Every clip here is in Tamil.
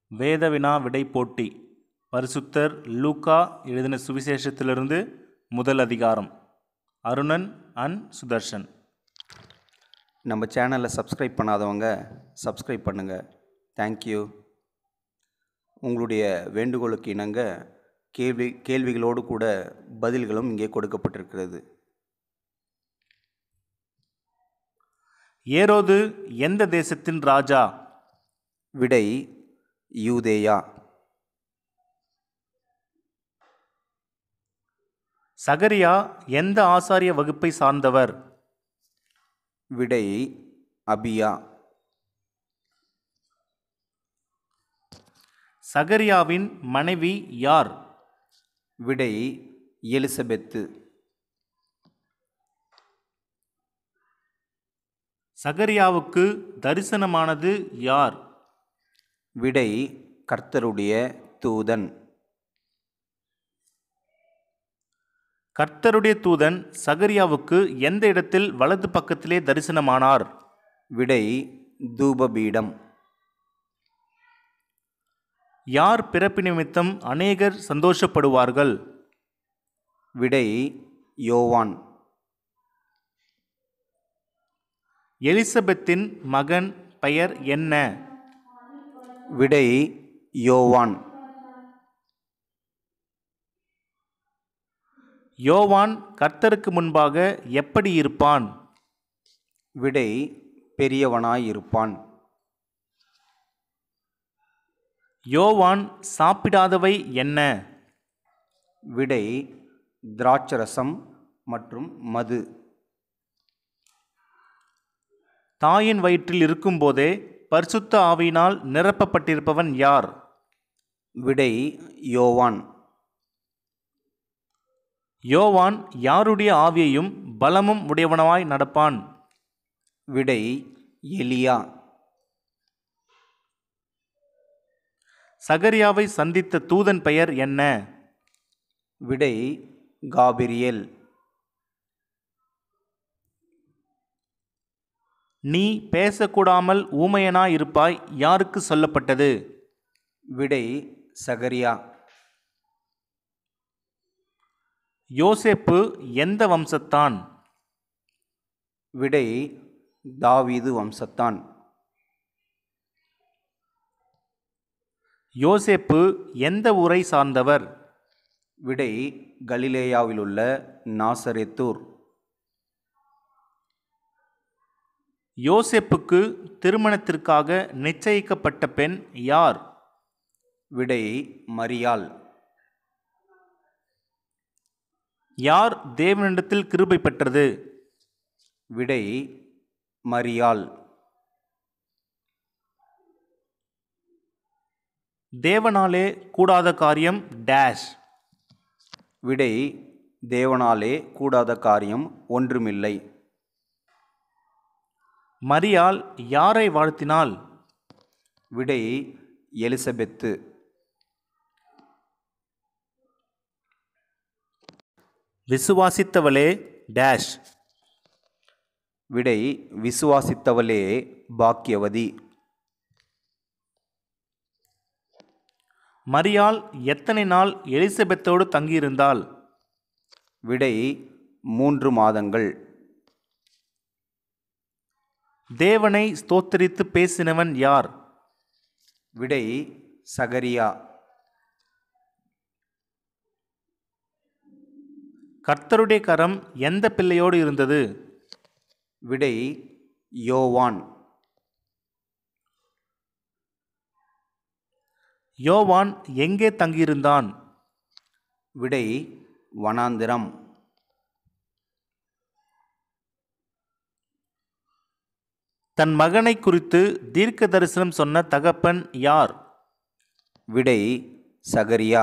வேதவினா விடை போட்டி பரிசுத்தர் லூக்கா எழுதின சுவிசேஷத்திலிருந்து முதல் அதிகாரம். அருணன் அண்ட் சுதர்ஷன். நம்ம சேனலை சப்ஸ்கிரைப் பண்ணாதவங்க சப்ஸ்கிரைப் பண்ணுங்கள். தேங்க்யூ. உங்களுடைய வேண்டுகோளுக்கு இணங்க கேள்விகளோடு கூட பதில்களும் இங்கே கொடுக்கப்பட்டிருக்கிறது. ஏரோது எந்த தேசத்தின் ராஜா? விடை யூதேயா. சகரியா எந்த ஆசாரிய வகுப்பை சார்ந்தவர்? விடை அபியா. சகரியாவின் மனைவி யார்? விடை எலிசபெத்து. சகரியாவுக்கு தரிசனமானது யார்? விடை கர்த்தருடைய தூதன். கர்த்தருடைய தூதன் சகரியாவுக்கு எந்த இடத்தில் வலது பக்கத்திலே தரிசனமானார்? விடை தூபபீடம். யார் பிறப்பு நிமித்தம் அநேகர் சந்தோஷப்படுவார்கள்? விடை யோவான். எலிசபெத்தின் மகன் பெயர் என்ன? விடை யோவான். யோவான் கர்த்தருக்கு முன்பாக எப்படி இருப்பான்? விடை பெரியவனாயிருப்பான். யோவான் சாப்பிடாதவை என்ன? விடை திராட்சரசம் மற்றும் மது. தாயின் வயிற்றில் இருக்கும்போதே பரிசுத்த ஆவியினால் நிரப்பப்பட்டிருப்பவன் யார்? விடை யோவான். யோவான் யாருடைய ஆவியையும் பலமும் உடையவனாய் நடப்பான்? விடை எலியா. சகரியாவை சந்தித்த தூதன் பெயர் என்ன? விடை காபிரியேல். நீ பேசக்கூடாமல் ஊமையனாய் இருப்பாய் யாருக்கு சொல்லப்பட்டது? விடை சகரியா. யோசேப்பு எந்த வம்சத்தான்? விடை தாவீது வம்சத்தான். யோசேப்பு எந்த ஊரை சார்ந்தவர்? விடை கலிலேயாவிலுள்ள நாசரேத்தூர். யோசேப்புக்கு திருமணத்திற்காக நிச்சயிக்கப்பட்ட பெண் யார்? விடை மரியாள். யார் தேவனிடத்தில் கிருபை பெற்றது? விடை மரியாள். தேவனாலே கூடாத காரியம் டேஷ். விடை தேவனாலே கூடாத காரியம் ஒன்றுமில்லை. மரியாள் யாரை வாழ்த்தினாள்? விடை எலிசபெத்து. விசுவாசித்தவளே டேஷ். விடை விசுவாசித்தவளே பாக்கியவதி. மரியாள் எத்தனை நாள் எலிசபெத்தோடு தங்கியிருந்தாள்? விடை 3 மாதங்கள். தேவனை ஸ்தோத்தரித்து பேசினவன் யார்? விடை சகரியா. கர்த்தருடைய கரம் எந்த பிள்ளையோடு இருந்தது? விடை யோவான். யோவான் எங்கே தங்கியிருந்தான்? விடை வனாந்திரம். தன் மகனை குறித்து தீர்க்க தரிசனம் சொன்ன தகப்பன் யார்? விடை சகரியா.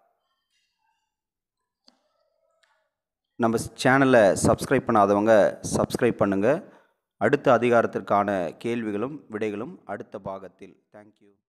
நம்ம சேனலை சப்ஸ்கிரைப் பண்ணாதவங்க சப்ஸ்கிரைப் பண்ணுங்கள். அடுத்த அதிகாரத்திற்கான கேள்விகளும் விடைகளும் அடுத்த பாகத்தில். தேங்க்யூ.